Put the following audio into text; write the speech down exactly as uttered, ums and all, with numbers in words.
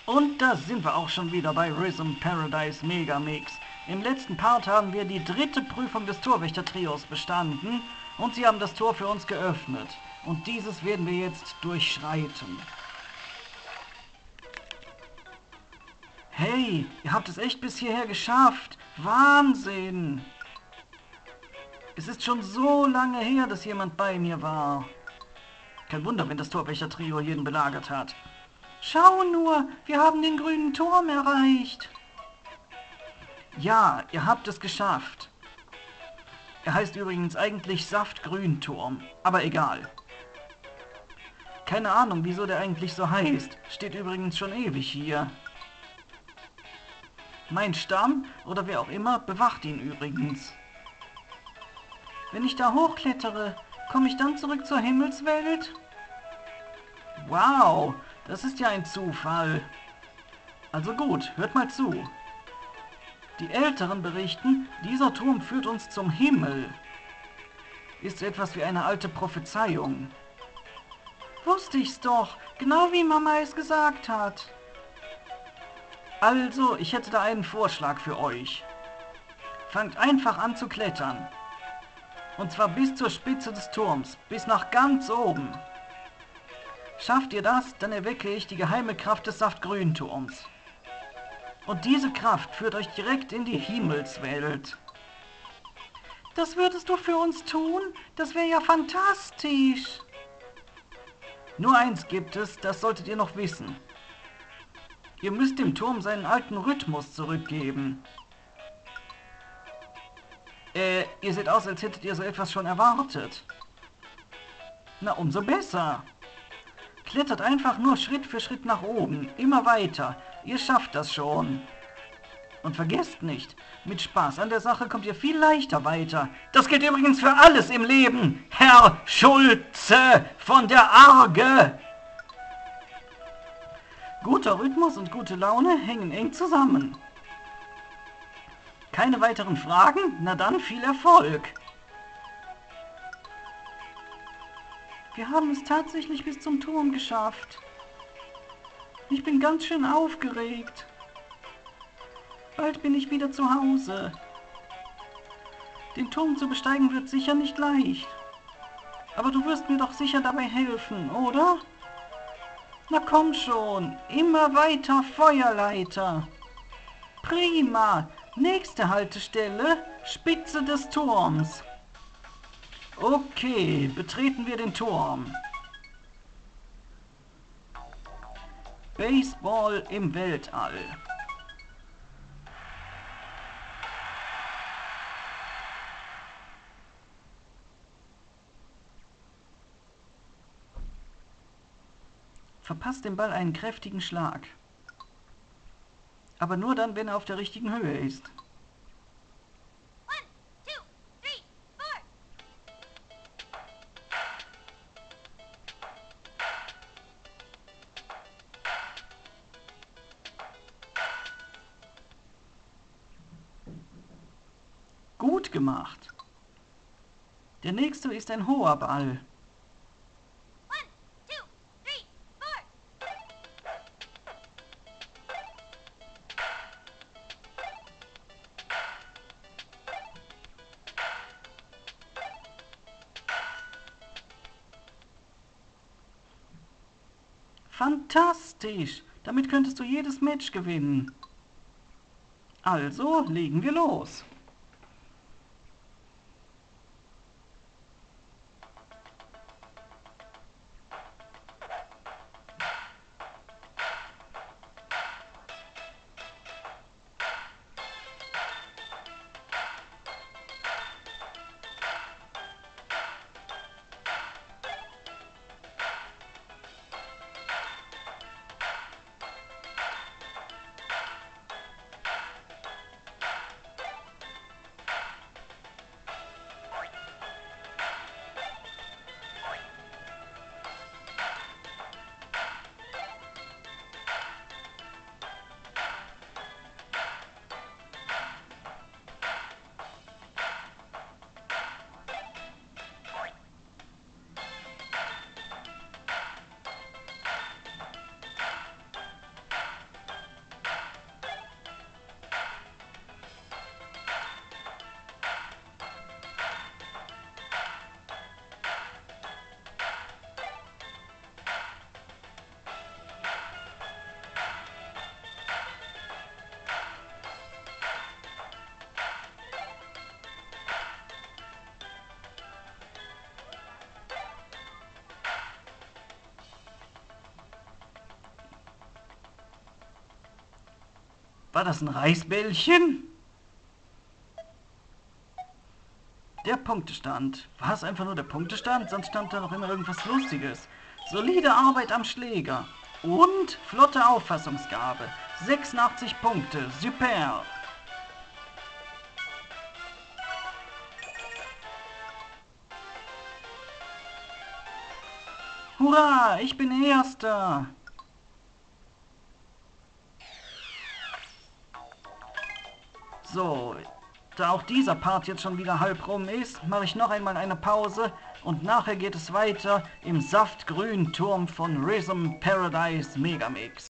Und da sind wir auch schon wieder bei Rhythm Paradise Megamix. Im letzten Part haben wir die dritte Prüfung des Torwächter-Trios bestanden und sie haben das Tor für uns geöffnet. Und dieses werden wir jetzt durchschreiten. Hey, ihr habt es echt bis hierher geschafft. Wahnsinn! Es ist schon so lange her, dass jemand bei mir war. Kein Wunder, wenn das Torwächter-Trio jeden belagert hat. Schau nur, wir haben den grünen Turm erreicht. Ja, ihr habt es geschafft. Er heißt übrigens eigentlich Saftgrünturm, aber egal. Keine Ahnung, wieso der eigentlich so heißt. Steht übrigens schon ewig hier. Mein Stamm, oder wer auch immer, bewacht ihn übrigens. Wenn ich da hochklettere, komme ich dann zurück zur Himmelswelt? Wow, das ist ja ein Zufall. Also gut, hört mal zu. Die Älteren berichten, dieser Turm führt uns zum Himmel. Ist so etwas wie eine alte Prophezeiung. Wusste ich's doch, genau wie Mama es gesagt hat. Also, ich hätte da einen Vorschlag für euch. Fangt einfach an zu klettern. Und zwar bis zur Spitze des Turms, bis nach ganz oben. Schafft ihr das, dann erwecke ich die geheime Kraft des Saftgrünturms. Und diese Kraft führt euch direkt in die Himmelswelt. Das würdest du für uns tun? Das wäre ja fantastisch. Nur eins gibt es, das solltet ihr noch wissen. Ihr müsst dem Turm seinen alten Rhythmus zurückgeben. Äh, ihr seht aus, als hättet ihr so etwas schon erwartet. Na, umso besser. Klettert einfach nur Schritt für Schritt nach oben, immer weiter. Ihr schafft das schon. Und vergesst nicht, mit Spaß an der Sache kommt ihr viel leichter weiter. Das gilt übrigens für alles im Leben, Herr Schulze von der Arge. Guter Rhythmus und gute Laune hängen eng zusammen. Keine weiteren Fragen? Na dann viel Erfolg. Wir haben es tatsächlich bis zum Turm geschafft. Ich bin ganz schön aufgeregt. Bald bin ich wieder zu Hause. Den Turm zu besteigen wird sicher nicht leicht. Aber du wirst mir doch sicher dabei helfen, oder? Na komm schon, immer weiter Feuerleiter. Prima, nächste Haltestelle, Spitze des Turms. Okay, betreten wir den Turm. Baseball im Weltall. Verpasst dem Ball einen kräftigen Schlag. Aber nur dann, wenn er auf der richtigen Höhe ist. One, two, three, four. Gut gemacht. Der nächste ist ein hoher Ball. One, two, three, four. Fantastisch! Damit könntest du jedes Match gewinnen. Also, legen wir los. War das ein Reisbällchen? Der Punktestand. War es einfach nur der Punktestand? Sonst stand da noch immer irgendwas Lustiges. Solide Arbeit am Schläger. Und flotte Auffassungsgabe. sechsundachtzig Punkte. Super. Hurra, ich bin Erster. So, da auch dieser Part jetzt schon wieder halb rum ist, mache ich noch einmal eine Pause und nachher geht es weiter im saftgrünen Turm von Rhythm Paradise Megamix.